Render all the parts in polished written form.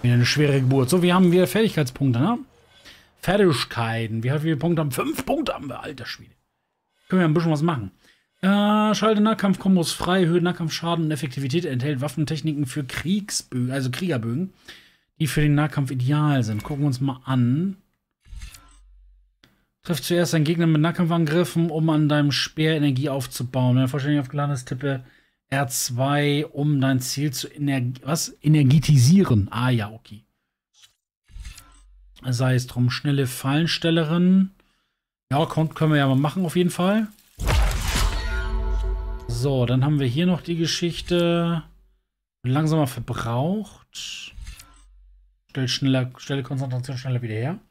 Wieder eine schwere Geburt. So, wir haben wieder Fertigkeitspunkte, ne? Fertigkeiten. Wie viele Punkte haben wir? 5 Punkte haben wir, alter Schwede. Können wir ein bisschen was machen. Schalte Nahkampfkombos frei, erhöht Nahkampfschaden und Effektivität, enthält Waffentechniken für Kriegsbögen, also Kriegerbögen, die für den Nahkampf ideal sind. Gucken wir uns mal an. Trifft zuerst einen Gegner mit Nahkampfangriffen, um an deinem Speer Energie aufzubauen. Wenn er vollständig aufgeladen ist, tippe R2, um dein Ziel zu energetisieren. Ah ja, okay. Sei es drum, schnelle Fallenstellerin. Ja, können wir ja mal machen auf jeden Fall. So, dann haben wir hier noch die Geschichte. Langsamer verbraucht. Stelle Konzentration schneller wieder her.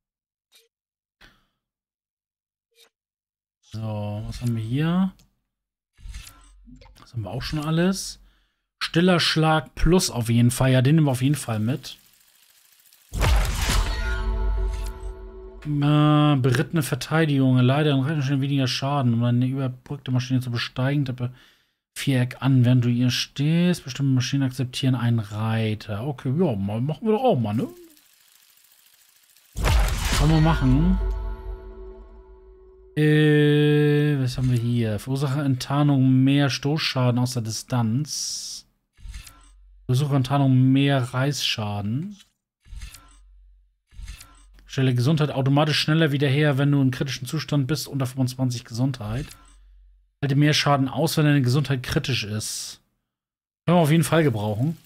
So, was haben wir hier? Das haben wir auch schon alles. Stiller Schlag plus auf jeden Fall. Ja, den nehmen wir auf jeden Fall mit. Berittene Verteidigung. Leider schon weniger Schaden, um eine überbrückte Maschine zu besteigen. Tippe Viereck an, während du ihr stehst. Bestimmte Maschinen akzeptieren einen Reiter. Okay, ja, machen wir doch auch mal, ne? Kann man machen. Was haben wir hier? Verursache Enttarnung mehr Stoßschaden aus der Distanz. Versuche Enttarnung mehr Reißschaden. Stelle Gesundheit automatisch schneller wieder her, wenn du im kritischen Zustand bist, unter 25 Gesundheit. Halte mehr Schaden aus, wenn deine Gesundheit kritisch ist. Können wir auf jeden Fall gebrauchen.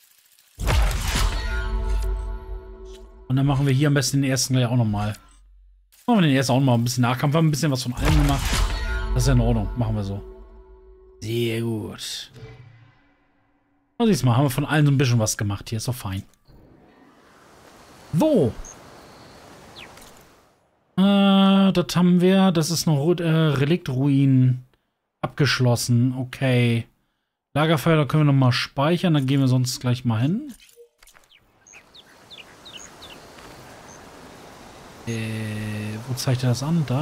Und dann machen wir hier am besten den ersten gleich auch nochmal. Machen wir den ersten auch nochmal ein bisschen Nahkampf. Wir haben ein bisschen was von allem gemacht. Das ist ja in Ordnung. Machen wir so. Sehr gut. Na, siehst du mal, haben wir von allen so ein bisschen was gemacht. Hier ist doch fein. So. Das haben wir. Das ist noch Reliktruinen abgeschlossen. Okay. Lagerfeuer, da können wir nochmal speichern. Dann gehen wir sonst gleich mal hin. Wo zeigt er das an? Da?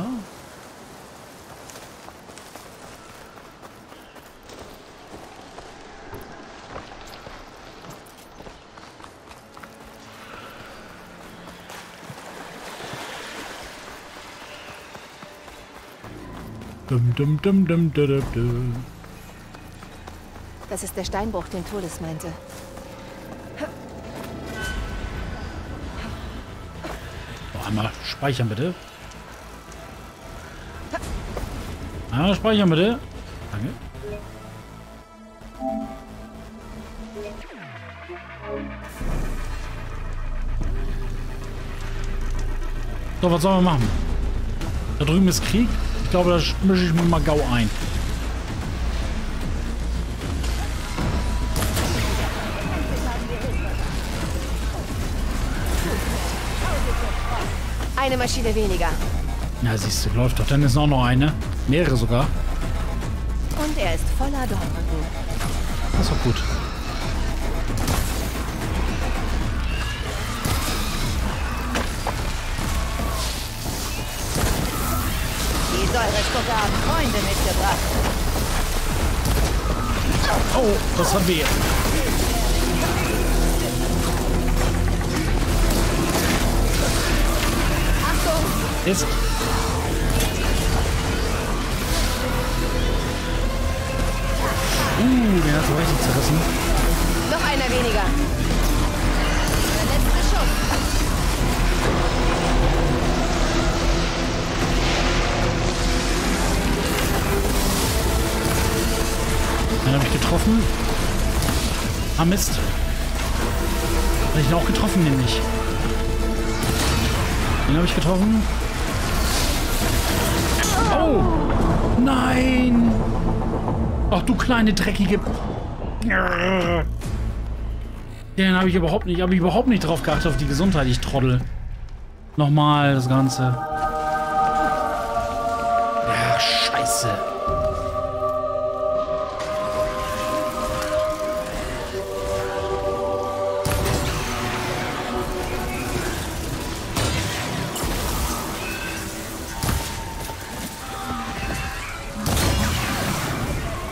Das ist der Steinbruch, den Todes meinte. Einmal speichern, bitte. Einmal speichern, bitte. Danke. So, was sollen wir machen? Da drüben ist Krieg. Ich glaube, da mische ich mir mal Gau ein. Eine Maschine weniger. Ja, siehst du, läuft doch. Dann ist auch noch eine. Mehrere sogar. Und er ist voller Dornrücken. Das ist doch gut. Die Säurespucke haben Freunde mitgebracht. Oh, das haben wir. Ist. Den hat so richtig zerrissen. Noch einer weniger. Der letzte Schuss. Den habe ich getroffen. Ah, Mist. Habe ich ihn auch getroffen, nämlich. Den habe ich getroffen. Oh! Nein! Ach du kleine dreckige. Den habe ich überhaupt nicht drauf geachtet auf die Gesundheit, ich Trottel. Nochmal das Ganze. Ja, scheiße.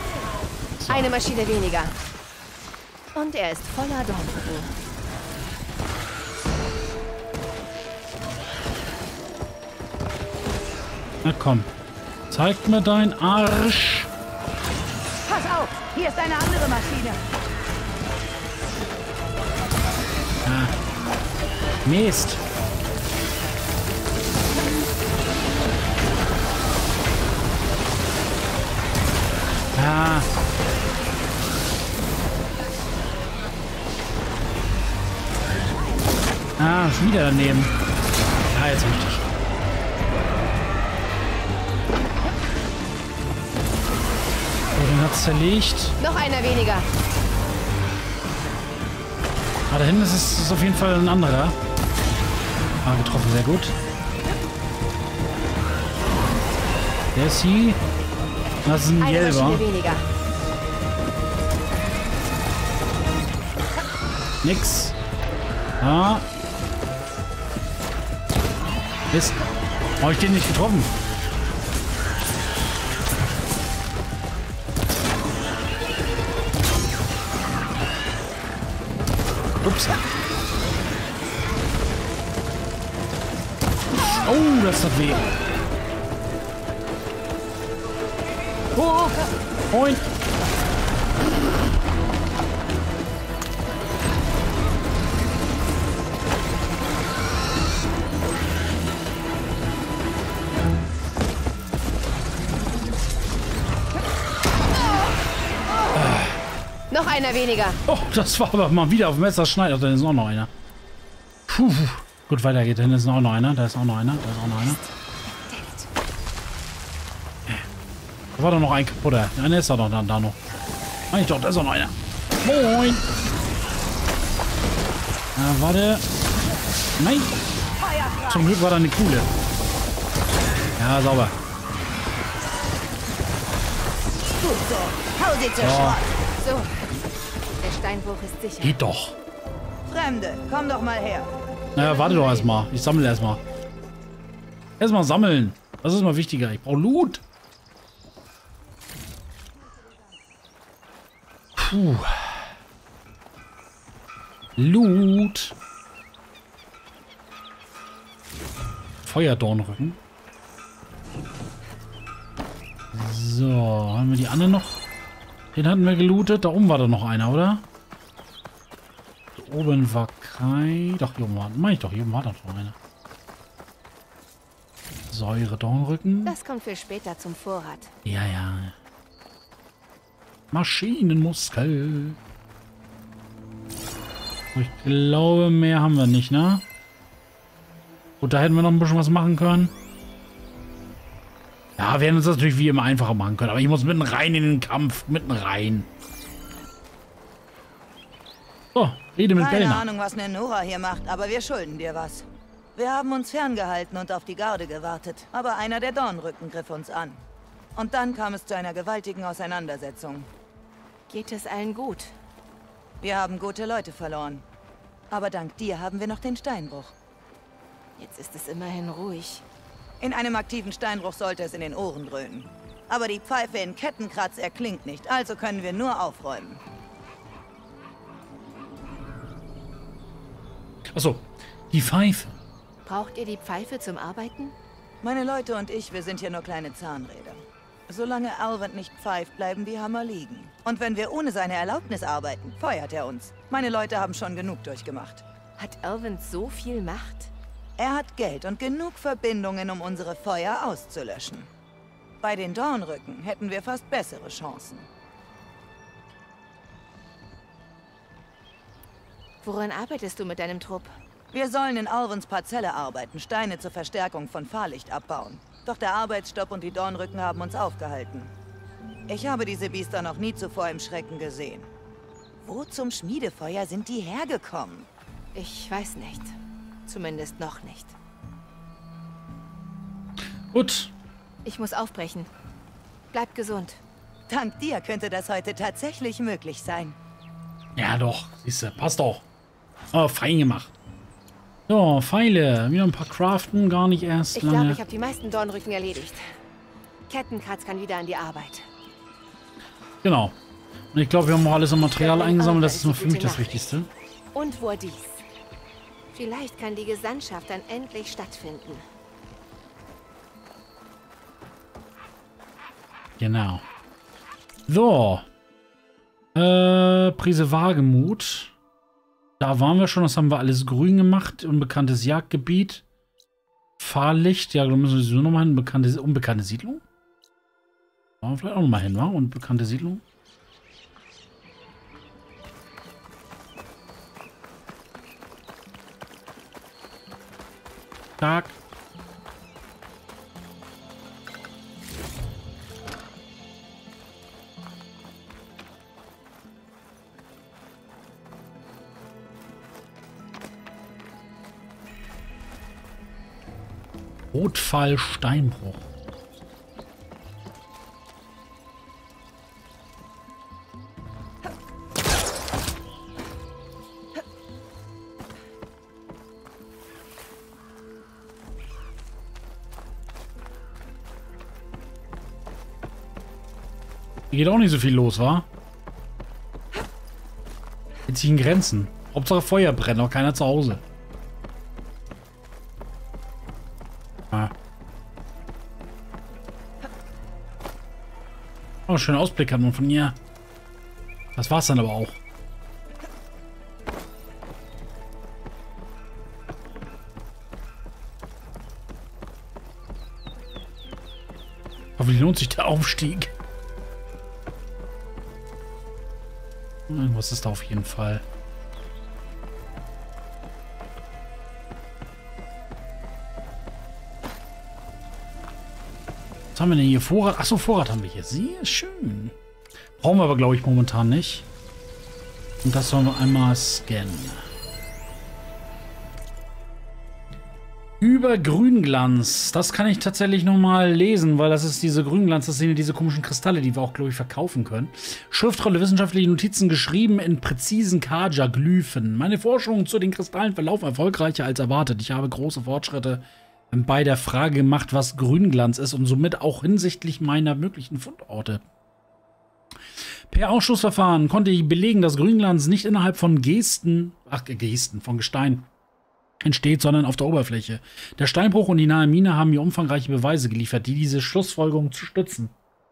Eine Maschine weniger. Und er ist voller Dornrücken. Na komm. Zeig mir dein Arsch. Pass auf, hier ist eine andere Maschine. Mist. Ah. Ah, schon wieder daneben. Ja, jetzt richtig. So, den hat's zerlegt. Noch einer weniger. Ah, da hinten ist es auf jeden Fall ein anderer. Ah, getroffen, sehr gut. Der ist hier. Das ist ein Eine gelber. Maschine weniger. Nix. Ah. Mist. Habe ich den nicht getroffen? Ups. Oh, das tut weh. Oh, moin. Noch einer weniger. Oh, das war aber mal wieder auf dem Messerschneider. Da ist auch noch einer. Puh. Gut, weiter geht. Da ist auch noch einer. Da ist auch noch einer. Da ist auch noch einer. Da war doch noch ein kaputter. Einer ist doch noch da noch. Eigentlich doch, da ist auch noch einer. Moin. Warte. Nein. Zum Glück war da eine coole. Ja, sauber. Gut so. Hau sie zur Schrott. So. Der Steinbruch ist sicher. Geht doch. Fremde, komm doch mal her. Naja, warte doch erstmal. Ich sammle erstmal. Erstmal sammeln. Das ist mal wichtiger. Ich brauche Loot. Puh. Loot. Feuerdornrücken. So, haben wir die anderen noch? Den hatten wir gelootet. Da oben war da noch einer, oder? Da oben war kein... Doch, hier oben war... Meine ich doch, hier oben war doch noch einer. Säure-Dornrücken. Das kommt für später zum Vorrat. Ja, ja. Maschinenmuskel. Ich glaube, mehr haben wir nicht, ne? Gut, da hätten wir noch ein bisschen was machen können. Ja, wir hätten uns das natürlich wie immer einfacher machen können. Aber ich muss mitten rein in den Kampf. Mitten rein. So, rede mit Keine Bellner. Ahnung, was Nenora hier macht, aber wir schulden dir was. Wir haben uns ferngehalten und auf die Garde gewartet. Aber einer der Dornrücken griff uns an. Und dann kam es zu einer gewaltigen Auseinandersetzung. Geht es allen gut? Wir haben gute Leute verloren. Aber dank dir haben wir noch den Steinbruch. Jetzt ist es immerhin ruhig. In einem aktiven Steinbruch sollte es in den Ohren dröhnen. Aber die Pfeife in Kettenkratz erklingt nicht, also können wir nur aufräumen. Achso, die Pfeife. Braucht ihr die Pfeife zum Arbeiten? Meine Leute und ich, wir sind hier nur kleine Zahnräder. Solange Alvin nicht pfeift, bleiben die Hammer liegen. Und wenn wir ohne seine Erlaubnis arbeiten, feuert er uns. Meine Leute haben schon genug durchgemacht. Hat Alvin so viel Macht? Er hat Geld und genug Verbindungen, um unsere Feuer auszulöschen. Bei den Dornrücken hätten wir fast bessere Chancen. Woran arbeitest du mit deinem Trupp? Wir sollen in Alvins Parzelle arbeiten, Steine zur Verstärkung von Fahrlicht abbauen. Doch der Arbeitsstopp und die Dornrücken haben uns aufgehalten. Ich habe diese Biester noch nie zuvor im Schrecken gesehen. Wo zum Schmiedefeuer sind die hergekommen? Ich weiß nicht. Zumindest noch nicht. Gut. Ich muss aufbrechen. Bleib gesund. Dank dir könnte das heute tatsächlich möglich sein. Ja doch, siehst du, passt doch. Oh, fein gemacht. So, Pfeile. Wieder ein paar craften, gar nicht erst Ich lange. glaube, ich habe die meisten Dornrücken erledigt. Kettenkratz kann wieder an die Arbeit. Genau. Und ich glaube, wir haben auch alles an Material eingesammelt. Das ist die nur für mich gute das Nachricht. Wichtigste. Und Wardis. Vielleicht kann die Gesandtschaft dann endlich stattfinden. Genau. So. Prise Wagemut. Da waren wir schon, das haben wir alles grün gemacht. Unbekanntes Jagdgebiet. Fahrlicht, ja, da müssen wir sowieso nochmal hin. Unbekannte Siedlung. Da wir vielleicht auch nochmal hin, wa? Unbekannte Siedlung. Tag. Rotfall Steinbruch. Hier geht auch nicht so viel los, wa? Jetzt ziehen Grenzen. Hauptsache Feuer brennt, auch keiner zu Hause. Oh, schönen Ausblick hat man von hier. Das war's dann aber auch. Aber wie lohnt sich der Aufstieg? Irgendwas ist da auf jeden Fall. Was haben wir denn hier? Vorrat? Achso, Vorrat haben wir hier. Sehr schön. Brauchen wir aber, glaube ich, momentan nicht. Und das sollen wir einmal scannen. Über Grünglanz. Das kann ich tatsächlich nochmal lesen, weil das ist diese Grünglanz, das sind ja diese komischen Kristalle, die wir auch, glaube ich, verkaufen können. Schriftrolle, wissenschaftliche Notizen geschrieben in präzisen Kaja-Glyphen. Meine Forschungen zu den Kristallen verlaufen erfolgreicher als erwartet. Ich habe große Fortschritte bei der Frage gemacht, was Grünglanz ist und somit auch hinsichtlich meiner möglichen Fundorte. Per Ausschussverfahren konnte ich belegen, dass Grünglanz nicht innerhalb von von Gestein entsteht, sondern auf der Oberfläche. Der Steinbruch und die nahe Mine haben mir umfangreiche Beweise geliefert, die diese Schlussfolgerung zu stützen.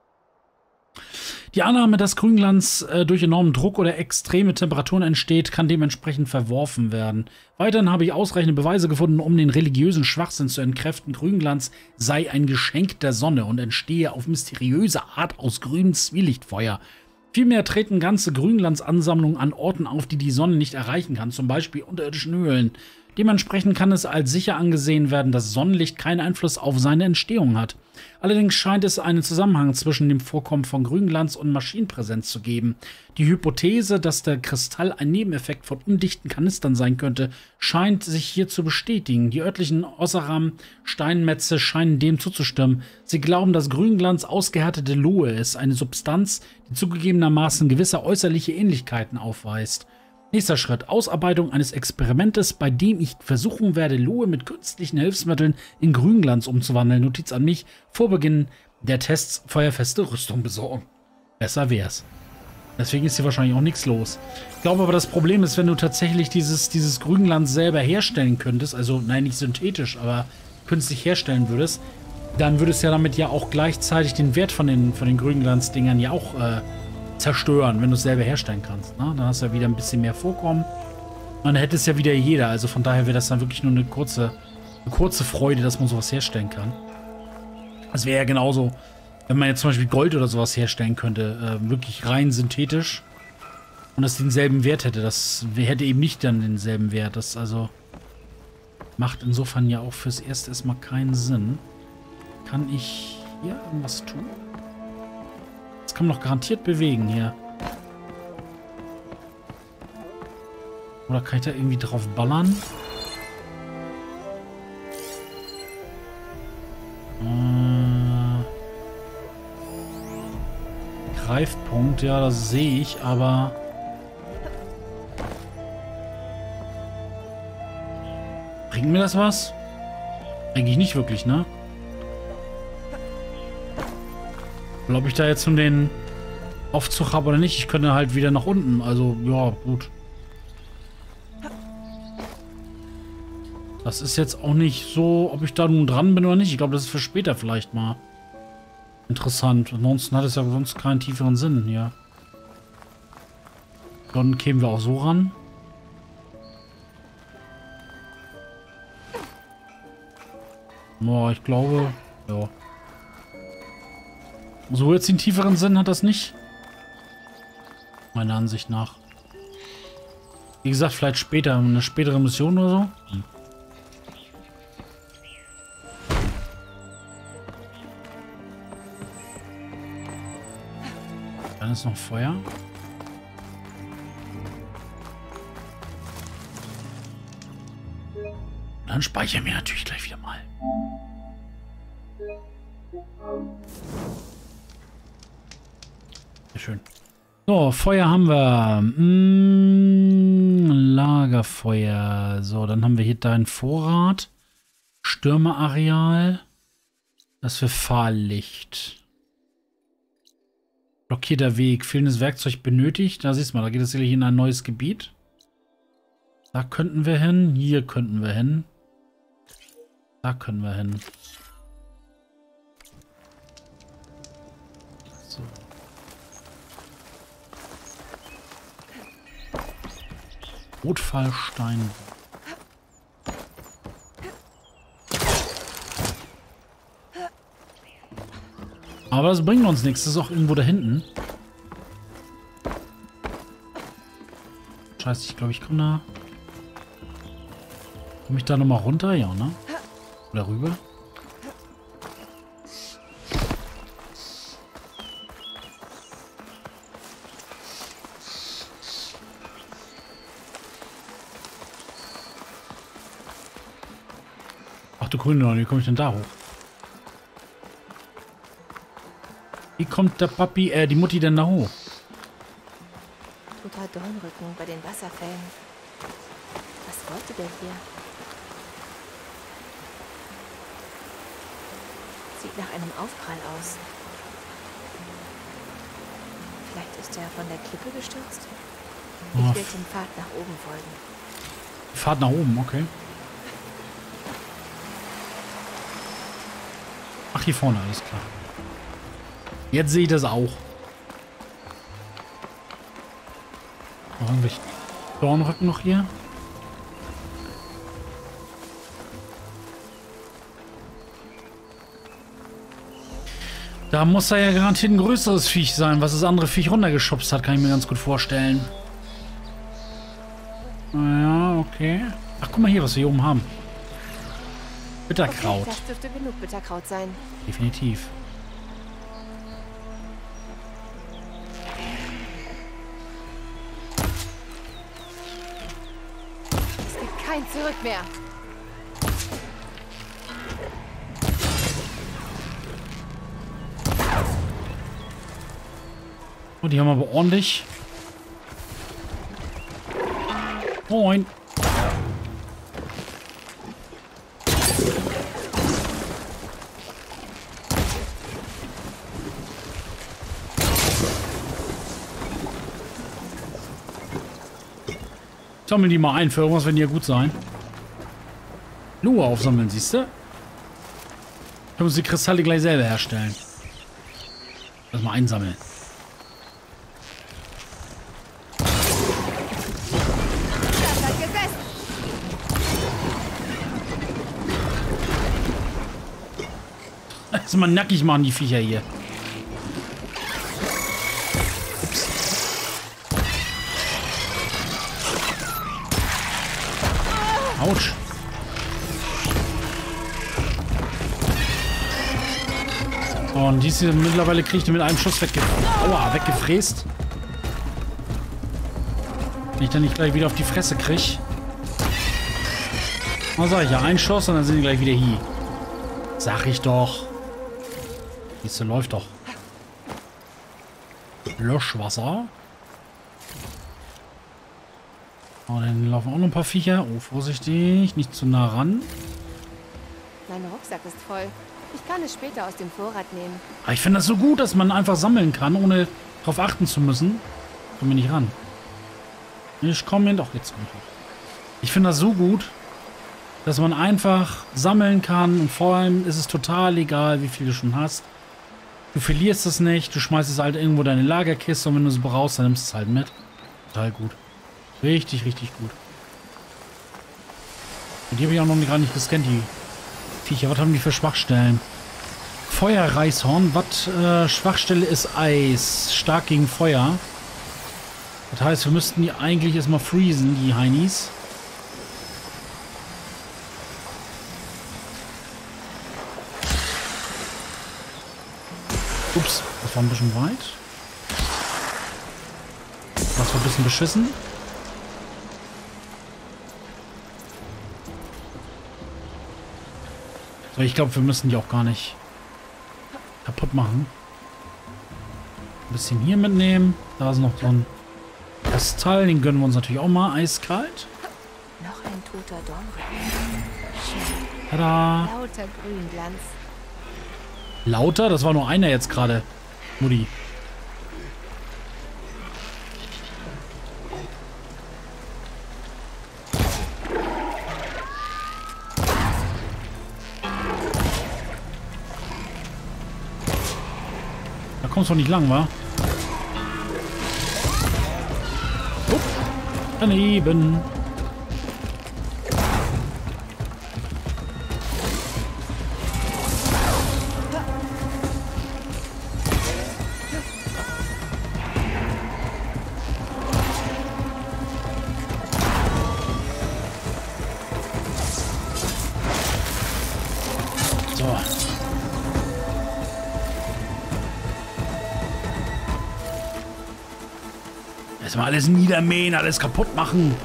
Die Annahme, dass Grünglanz durch enormen Druck oder extreme Temperaturen entsteht, kann dementsprechend verworfen werden. Weiterhin habe ich ausreichende Beweise gefunden, um den religiösen Schwachsinn zu entkräften. Grünglanz sei ein Geschenk der Sonne und entstehe auf mysteriöse Art aus grünem Zwielichtfeuer. Vielmehr treten ganze Grünglanzansammlungen an Orten auf, die die Sonne nicht erreichen kann, zum Beispiel unterirdischen Höhlen. Dementsprechend kann es als sicher angesehen werden, dass Sonnenlicht keinen Einfluss auf seine Entstehung hat. Allerdings scheint es einen Zusammenhang zwischen dem Vorkommen von Grünglanz und Maschinenpräsenz zu geben. Die Hypothese, dass der Kristall ein Nebeneffekt von undichten Kanistern sein könnte, scheint sich hier zu bestätigen. Die örtlichen Osseram-Steinmetze scheinen dem zuzustimmen. Sie glauben, dass Grünglanz ausgehärtete Lohe ist, eine Substanz, die zugegebenermaßen gewisse äußerliche Ähnlichkeiten aufweist. Nächster Schritt, Ausarbeitung eines Experimentes, bei dem ich versuchen werde, Lohe mit künstlichen Hilfsmitteln in Grünglanz umzuwandeln. Notiz an mich, vor Beginn der Tests feuerfeste Rüstung besorgen. Besser wär's. Deswegen ist hier wahrscheinlich auch nichts los. Ich glaube aber, das Problem ist, wenn du tatsächlich dieses Grünglanz selber herstellen könntest, also, nein, nicht synthetisch, aber künstlich herstellen würdest, dann würdest du ja damit ja auch gleichzeitig den Wert von den Grünglanzdingern ja auch zerstören, wenn du es selber herstellen kannst. Ne? Dann hast du ja wieder ein bisschen mehr Vorkommen. Und dann hätte es ja wieder jeder. Also von daher wäre das dann wirklich nur eine kurze Freude, dass man sowas herstellen kann. Das wäre ja genauso, wenn man jetzt zum Beispiel Gold oder sowas herstellen könnte. Wirklich rein synthetisch. Und das denselben Wert hätte. Das hätte eben nicht dann denselben Wert. Das also macht insofern ja auch fürs Erste erstmal keinen Sinn. Kann ich hier irgendwas tun? Das kann man doch garantiert bewegen hier. Oder kann ich da irgendwie drauf ballern? Greifpunkt, ja, das sehe ich, aber... Bringt mir das was? Eigentlich nicht wirklich, ne? Ob ich da jetzt nun den Aufzug habe oder nicht, ich könnte halt wieder nach unten. Also, ja, gut. Das ist jetzt auch nicht so, ob ich da nun dran bin oder nicht. Ich glaube, das ist für später vielleicht mal. Interessant. Ansonsten hat es ja sonst keinen tieferen Sinn hier. Dann kämen wir auch so ran. Boah, ich glaube, ja. So jetzt den tieferen Sinn hat das nicht. Meiner Ansicht nach. Wie gesagt, vielleicht später, eine spätere Mission oder so. Dann ist noch Feuer. Dann speichern wir natürlich gleich wieder mal. Sehr schön. So, Feuer haben wir. Lagerfeuer. So, dann haben wir hier deinen Vorrat. Stürmerareal. Das für Fahrlicht. Blockierter Weg. Fehlendes Werkzeug benötigt. Da siehst du mal, da geht es sicherlich in ein neues Gebiet. Da könnten wir hin. Hier könnten wir hin. Da können wir hin. So. Rotfallstein. Aber das bringt uns nichts. Das ist auch irgendwo da hinten. Scheiße, ich glaube, ich komme da... Komme ich da nochmal runter? Ja, ne? Oder rüber? Ach du Grüne, wie komme ich denn da hoch? Wie kommt der Papi, die Mutti denn da hoch? Toter Dornrücken bei den Wasserfällen. Was wollte der hier? Sieht nach einem Aufprall aus. Vielleicht ist er von der Klippe gestürzt? Ich will dem Pfad nach oben folgen. Fahrt nach oben, okay. Ach, hier vorne, alles klar. Jetzt sehe ich das auch. Noch irgendwelche Dornrücken noch hier? Da muss da ja garantiert ein größeres Viech sein, was das andere Viech runtergeschubst hat, kann ich mir ganz gut vorstellen. Ja, okay. Ach, guck mal hier, was wir hier oben haben. Bitterkraut. Okay, das dürfte genug Bitterkraut sein. Definitiv. Es gibt kein Zurück mehr. Oh, die haben aber ordentlich. Moin. Sammeln die mal ein, für irgendwas werden die ja gut sein. Nur aufsammeln, siehst du? Können uns die Kristalle gleich selber herstellen. Lass mal einsammeln. Lass mal nackig machen, die Viecher hier. Ups. Autsch. Oh, und diese mittlerweile kriege ich die mit einem Schuss weggefräst. Wenn ich dann nicht gleich wieder auf die Fresse kriege. Was sag ich ja, ein Schuss und dann sind die gleich wieder hier. Sag ich doch. Diese läuft doch. Löschwasser. Oh, dann laufen auch noch ein paar Viecher. Oh, vorsichtig. Nicht zu nah ran. Mein Rucksack ist voll. Ich kann es später aus dem Vorrat nehmen. Aber ich finde das so gut, dass man einfach sammeln kann, ohne darauf achten zu müssen. Komm mir nicht ran. Ich komme hin. Doch, jetzt komme ich hoch. Ich finde das so gut, dass man einfach sammeln kann. Und vor allem ist es total egal, wie viel du schon hast. Du verlierst es nicht, du schmeißt es halt irgendwo in deine Lagerkiste und wenn du es brauchst, dann nimmst du es halt mit. Total gut. Richtig, richtig gut. Und die habe ich auch noch gar nicht gescannt, die Viecher. Was haben die für Schwachstellen? Feuerreishorn. Was Schwachstelle ist Eis. Stark gegen Feuer. Das heißt, wir müssten die eigentlich erstmal freezen, die Heinis. Ups, das war ein bisschen weit. Das war ein bisschen beschissen. So, ich glaube, wir müssen die auch gar nicht kaputt machen. Ein bisschen hier mitnehmen. Da ist noch so ein Kristall. Den gönnen wir uns natürlich auch mal. Eiskalt. Noch ein toter Dornröhren. Tada. Lauter Grünglanz. Lauter? Das war nur einer jetzt gerade. Mutti. Da kommst du nicht lang, wa? Upp. Daneben. So. Erstmal alles niedermähen, alles kaputt machen.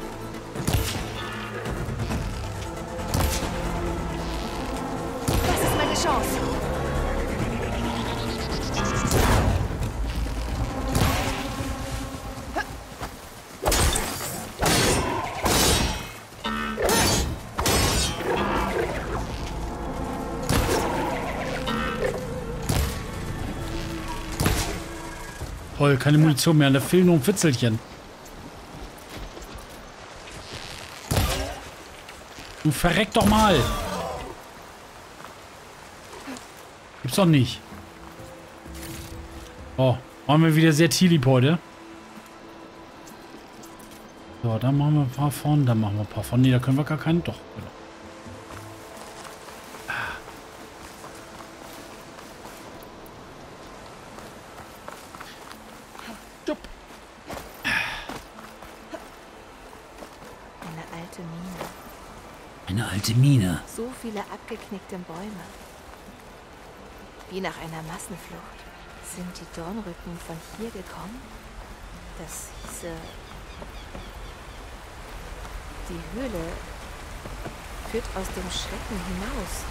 Das ist meine Chance. Toll, keine Munition mehr. Da fehlen nur ein Fitzelchen. Du verreck doch mal. Gibt's doch nicht. Oh, waren wir wieder sehr Tilip heute. So, dann machen wir ein paar von. Dann machen wir ein paar von. Ne, da können wir gar keinen. Doch, genau. Eine alte Mine. So viele abgeknickte Bäume. Wie nach einer Massenflucht. Sind die Dornrücken von hier gekommen? Das hieße... Die Höhle führt aus dem Schrecken hinaus.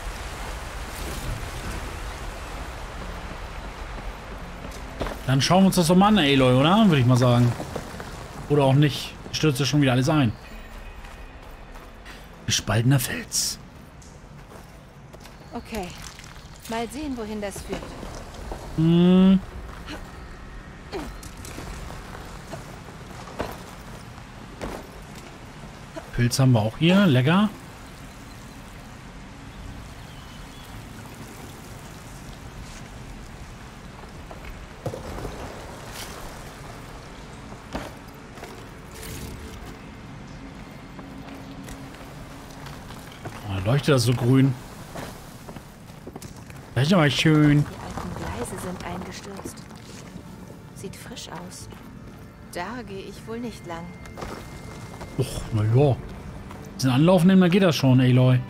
Dann schauen wir uns das doch mal an, Aloy, oder? Würde ich mal sagen. Oder auch nicht. Stürzt ja schon wieder alles ein. Gespaltener Fels. Okay. Mal sehen, wohin das führt. Hm. Pilz haben wir auch hier. Lecker. Leuchtet das so grün. Das ist aber schön. Die alten Gleise sind eingestürzt. Sieht frisch aus. Da gehe ich wohl nicht lang. Och, naja. Den Anlauf nehmen, dann geht das schon, Aloy.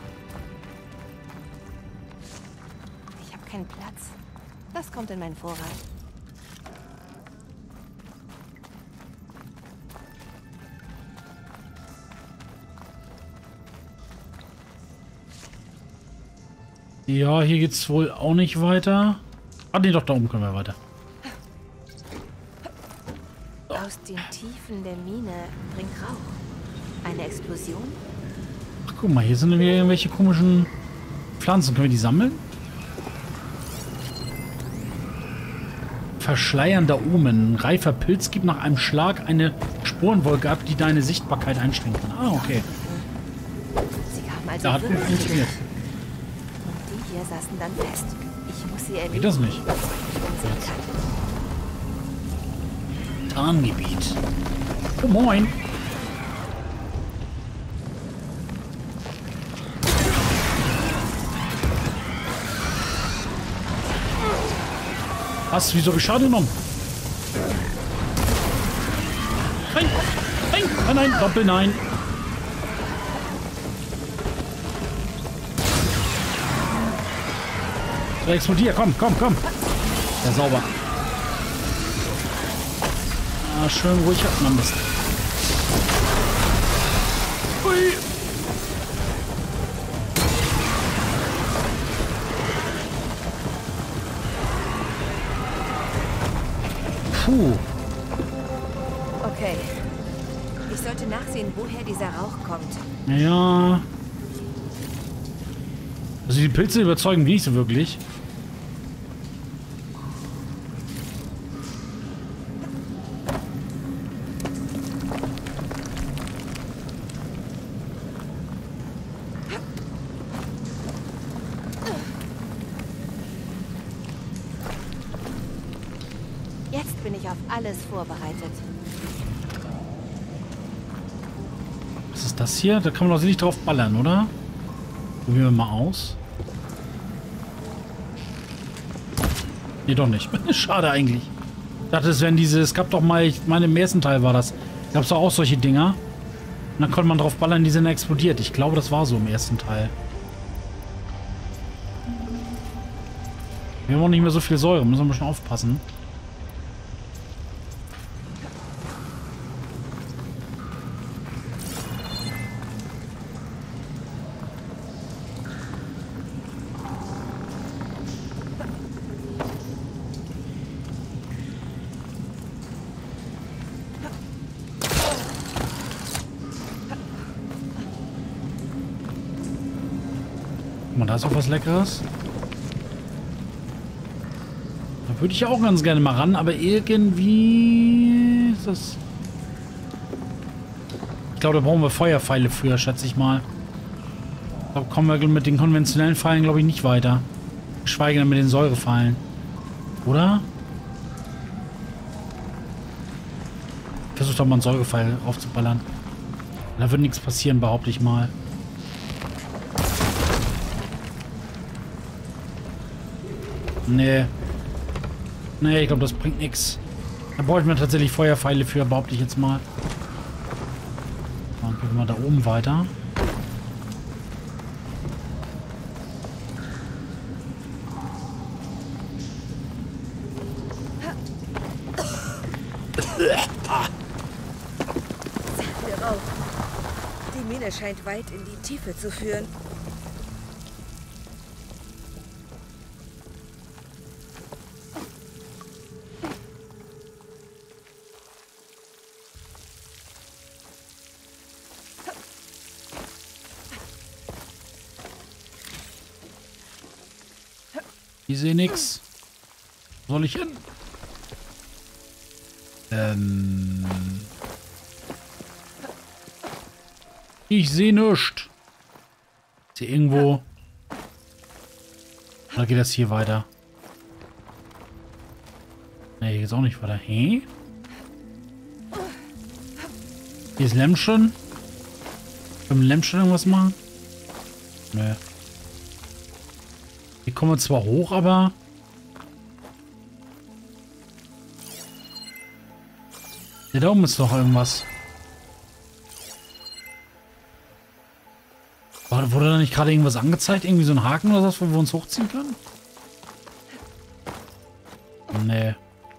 Ich habe keinen Platz. Das kommt in meinen Vorrat. Ja, hier geht's wohl auch nicht weiter. Ah, nee, doch, da oben können wir weiter. Aus den Tiefen der Mine bringt Rauch. Eine Explosion? Ach, guck mal, hier sind wieder irgendwelche komischen Pflanzen. Können wir die sammeln? Verschleiernder Omen. Reifer Pilz gibt nach einem Schlag eine Sporenwolke ab, die deine Sichtbarkeit einschränken kann. Ah, okay. Sie haben also Da hat gut funktioniert. Und die hier saßen dann fest. Ich Ich muss sie erledigen. Geht das nicht? Sie kann. Tarngebiet. Oh, moin. Was? Wieso habe ich Schaden genommen? Nein! Nein! Nein! Nein! Doppel nein! So, explodier! Komm! Komm! Komm! Ja, sauber. Ah, schön ruhig hat man das. Ui! Puh. Okay. Ich sollte nachsehen, woher dieser Rauch kommt. Ja. Also die Pilze überzeugen mich nicht so wirklich. Jetzt bin ich auf alles vorbereitet. Was ist das hier? Da kann man doch nicht drauf ballern, oder? Probieren wir mal aus. Nee, doch nicht. Schade eigentlich. Ich dachte, es wären diese... Es gab doch mal... Ich meine, im ersten Teil war das. Gab es doch auch solche Dinger. Und dann konnte man drauf ballern, die sind explodiert. Ich glaube, das war so im ersten Teil. Wir haben auch nicht mehr so viel Säure. Müssen wir ein bisschen aufpassen. Guck mal, da ist auch was Leckeres. Da würde ich auch ganz gerne mal ran, aber irgendwie ist das... Ich glaube, da brauchen wir Feuerpfeile für, schätze ich mal. Da kommen wir mit den konventionellen Pfeilen, glaube ich, nicht weiter. Geschweige denn mit den Säurepfeilen. Oder? Versuch doch mal einen Säurepfeil raufzuballern. Da wird nichts passieren, behaupte ich mal. Nee. Nee, ich glaube, das bringt nichts. Da bräuchten wir tatsächlich Feuerpfeile für, behaupte ich jetzt mal. Dann gehen wir da oben weiter. Der Rauch. Die Mine scheint weit in die Tiefe zu führen. Ich sehe nichts. Wo soll ich hin? Ich sehe nichts. Ist hier irgendwo... Oder geht das hier weiter? Ne, hier geht's auch nicht weiter. Hä? Hier ist Lämmchen. Können wir Lämmchen irgendwas machen? Nö. Hier kommen wir zwar hoch, aber... Ja, da oben ist doch irgendwas. Wurde da nicht gerade irgendwas angezeigt? Irgendwie so ein Haken oder was, wo wir uns hochziehen können? Nee.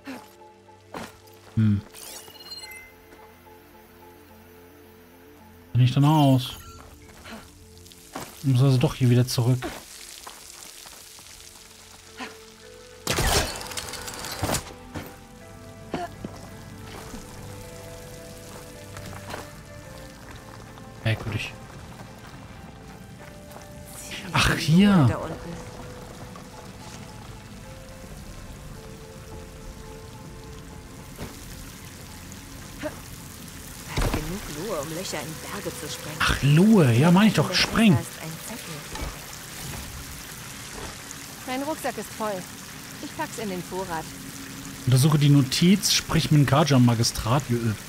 Bin ich danach aus? Ich muss also doch hier wieder zurück. Merkwürdig. Ach, hier. Da unten. Genug Lohe, um Löcher in Berge zu sprengen. Ach, Lohe. Ja, meine ich doch. Sprengen. Da ist ein Zettel. Mein Rucksack. Rucksack ist voll. Ich pack's in den Vorrat. Untersuche die Notiz, sprich mit dem Kaja-Magistrat.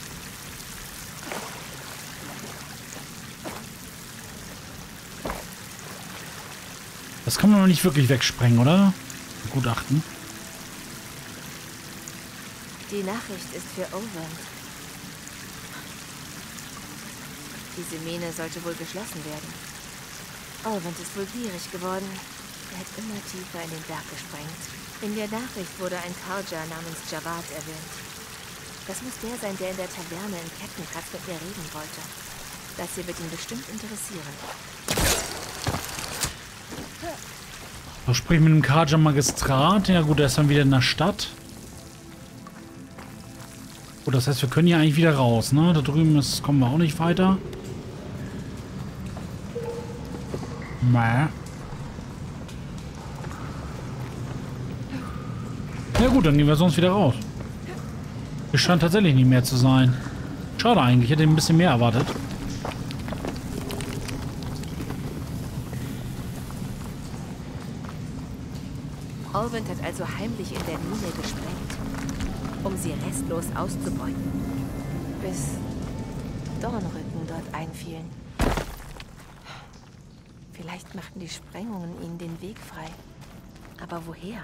Das kann man noch nicht wirklich wegsprengen, oder? Gutachten. Die Nachricht ist für Ovent. Diese Mine sollte wohl geschlossen werden. Ovent ist wohl gierig geworden. Er hat immer tiefer in den Berg gesprengt. In der Nachricht wurde ein Karja namens Javad erwähnt. Das muss der sein, der in der Taverne in Kettenkratz mit mir reden wollte. Das hier wird ihn bestimmt interessieren. So, sprich mit dem Kaja-Magistrat. Ja gut, der ist dann wieder in der Stadt. Gut, das heißt, wir können hier eigentlich wieder raus, ne? Da drüben kommen wir auch nicht weiter. Mäh. Ja gut, dann gehen wir sonst wieder raus. Es scheint tatsächlich nicht mehr zu sein. Schade eigentlich, ich hätte ein bisschen mehr erwartet. Ovent hat also heimlich in der Mine gesprengt, um sie restlos auszubeuten. Bis Dornrücken dort einfielen. Vielleicht machten die Sprengungen ihnen den Weg frei. Aber woher?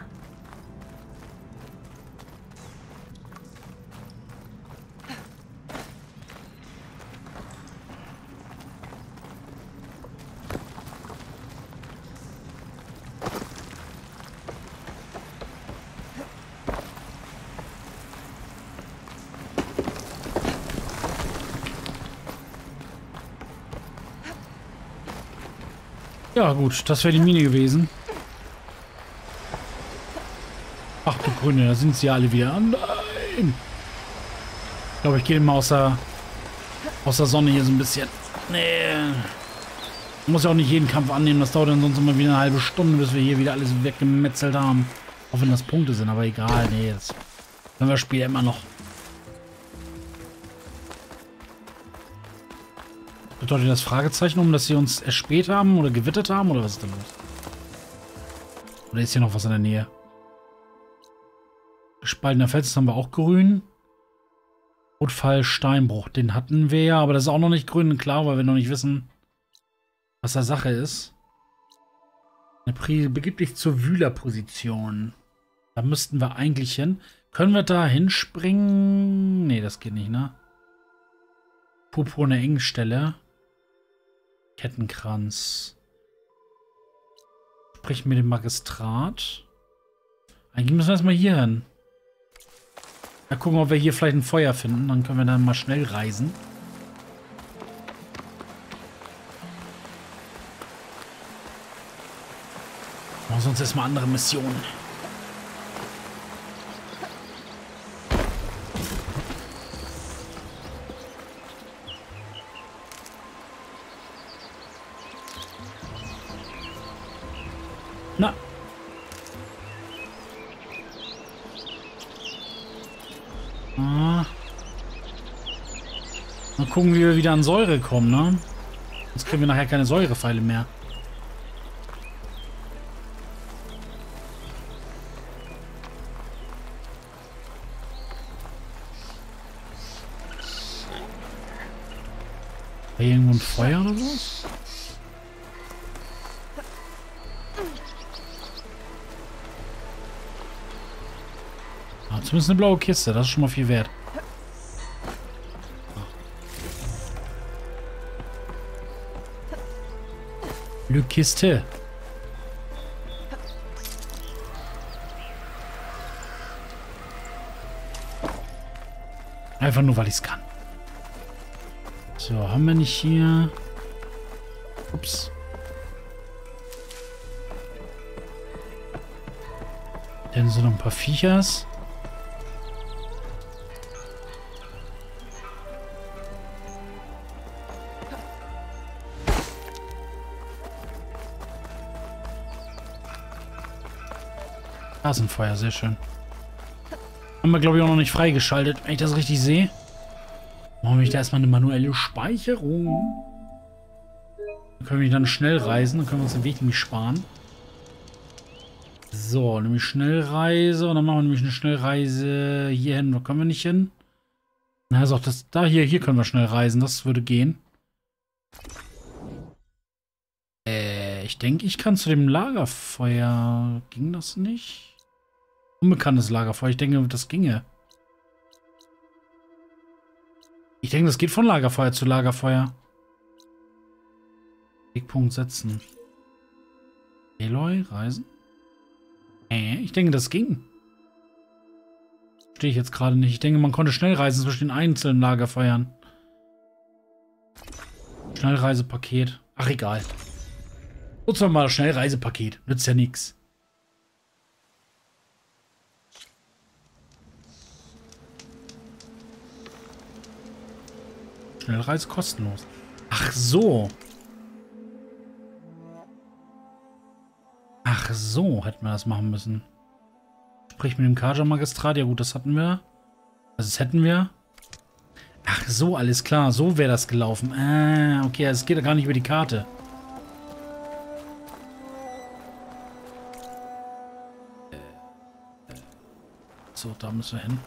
Ja gut, das wäre die Mine gewesen. Ach du Grüne, da sind sie ja alle wieder. Nein! Ich glaube, ich gehe mal aus der Sonne hier so ein bisschen. Nee. Man muss ja auch nicht jeden Kampf annehmen. Das dauert dann sonst immer wieder eine halbe Stunde, bis wir hier wieder alles weggemetzelt haben. Auch wenn das Punkte sind, aber egal. Nee, das können wir später immer noch. Bedeutet das Fragezeichen um, dass sie uns erspäht haben oder gewittet haben? Oder was ist da los? Oder ist hier noch was in der Nähe? Gespaltener Fels, das haben wir auch grün. Rotfall, Steinbruch, den hatten wir ja, aber das ist auch noch nicht grün, klar, weil wir noch nicht wissen, was da Sache ist. Begib dich zur Wühlerposition. Da müssten wir eigentlich hin. Können wir da hinspringen? Nee, das geht nicht, ne? Purpurne Engstelle. Kettenkranz. Sprich mit dem Magistrat. Eigentlich müssen wir erstmal hier hin. Ja, gucken, ob wir hier vielleicht ein Feuer finden. Dann können wir dann mal schnell reisen. Machen wir uns erstmal andere Missionen. Na. Mal gucken, wie wir wieder an Säure kommen, ne? Sonst kriegen wir nachher keine Säurepfeile mehr. War hier irgendwo ein Feuer oder was? Ah, zumindest eine blaue Kiste, das ist schon mal viel wert. Le Kiste. Einfach nur, weil ich es kann. So, haben wir nicht hier... Ups. Denn so noch ein paar Viechers. Da ist ein Feuer, sehr schön. Haben wir, glaube ich, auch noch nicht freigeschaltet, wenn ich das richtig sehe. Machen wir da erstmal eine manuelle Speicherung. Dann können wir dann schnell reisen, dann können wir uns den Weg nämlich sparen. So, nämlich Schnellreise. Und dann machen wir nämlich eine Schnellreise hier hin. Wo können wir nicht hin? Na, ist auch das. Da, hier können wir schnell reisen. Das würde gehen. Ich denke, ich kann zu dem Lagerfeuer. Ging das nicht? Unbekanntes Lagerfeuer. Ich denke, das ginge. Ich denke, das geht von Lagerfeuer zu Lagerfeuer. Wegpunkt setzen. Eloy, reisen. Ich denke, das ging. Stehe ich jetzt gerade nicht. Ich denke, man konnte schnell reisen zwischen den einzelnen Lagerfeuern. Schnellreisepaket. Ach, egal. Nutzen wir mal das Schnellreisepaket. Nützt ja nichts. Schnellreise kostenlos. Ach so. Ach so, hätten wir das machen müssen. Sprich mit dem Kaja-Magistrat. Ja gut, das hatten wir. Also das hätten wir. Ach so, alles klar. So wäre das gelaufen. Okay, es geht ja gar nicht über die Karte. So, da müssen wir hin.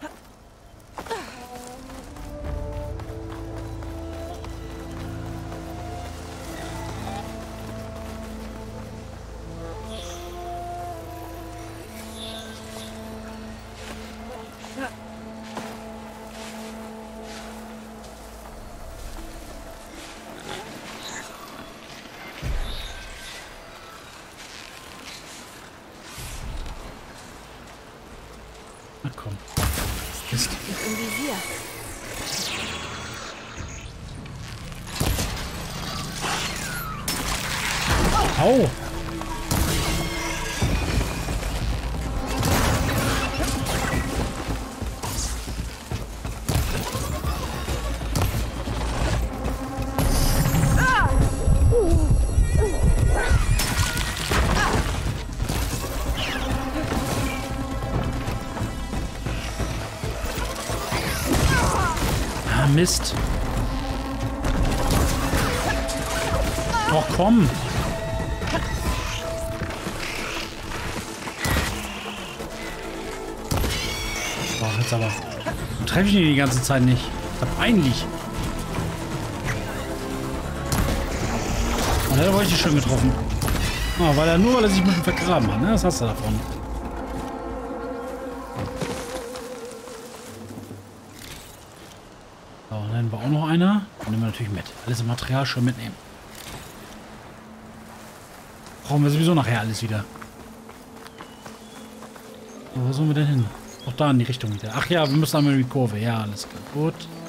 Na komm. Mist. Im Visier. Au! Mist. Doch, komm. Boah, jetzt aber. Treffe ich ihn die ganze Zeit nicht. Das ist peinlich. Und da war ich dich schon getroffen. Ah, nur weil er sich ein bisschen vergraben hat, ne? Das hast du davon. So, dann war auch noch einer. Den nehmen wir natürlich mit. Alles im Material schon mitnehmen. Brauchen wir sowieso nachher alles wieder. So, wo sollen wir denn hin? Auch da in die Richtung wieder. Ach ja, wir müssen einmal in die Kurve. Ja, alles klar. Gut.